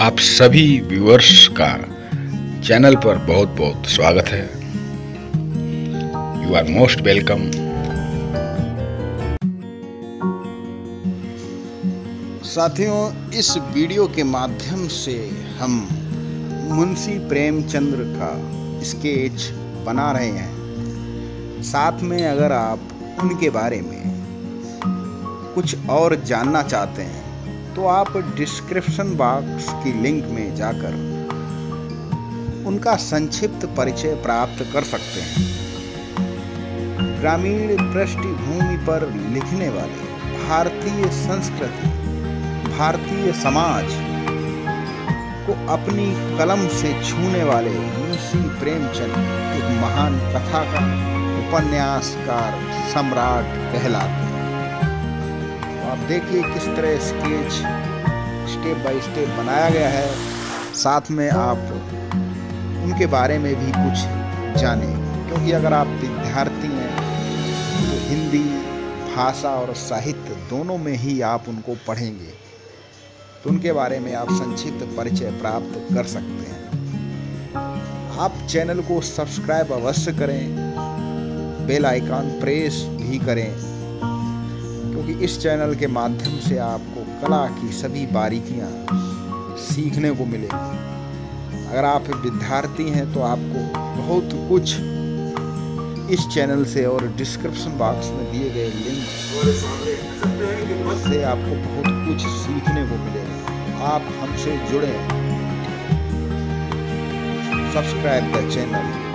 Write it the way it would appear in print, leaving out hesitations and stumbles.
आप सभी व्यूअर्स का चैनल पर बहुत बहुत स्वागत है। You are most welcome. साथियों, इस वीडियो के माध्यम से हम मुंशी प्रेमचंद्र का स्केच बना रहे हैं। साथ में अगर आप उनके बारे में कुछ और जानना चाहते हैं तो आप डिस्क्रिप्शन बॉक्स की लिंक में जाकर उनका संक्षिप्त परिचय प्राप्त कर सकते हैं। ग्रामीण पृष्ठभूमि पर लिखने वाले, भारतीय संस्कृति, भारतीय समाज को अपनी कलम से छूने वाले मुंशी प्रेमचंद एक महान कथाकार, उपन्यासकार, सम्राट कहलाते हैं। आप देखिए किस तरह स्केच स्टेप बाय स्टेप बनाया गया है। साथ में आप उनके बारे में भी कुछ जानें, क्योंकि अगर आप विद्यार्थी हैं तो हिंदी भाषा और साहित्य दोनों में ही आप उनको पढ़ेंगे, तो उनके बारे में आप संक्षिप्त परिचय प्राप्त कर सकते हैं। आप चैनल को सब्सक्राइब अवश्य करें, बेल आइकन प्रेस भी करें, क्योंकि इस चैनल के माध्यम से आपको कला की सभी बारीकियां सीखने को मिलेंगी। अगर आप विद्यार्थी हैं तो आपको बहुत कुछ इस चैनल से और डिस्क्रिप्शन बॉक्स में दिए गए लिंक से आपको बहुत कुछ सीखने को मिलेगा। आप हमसे जुड़ें, सब्सक्राइब द चैनल।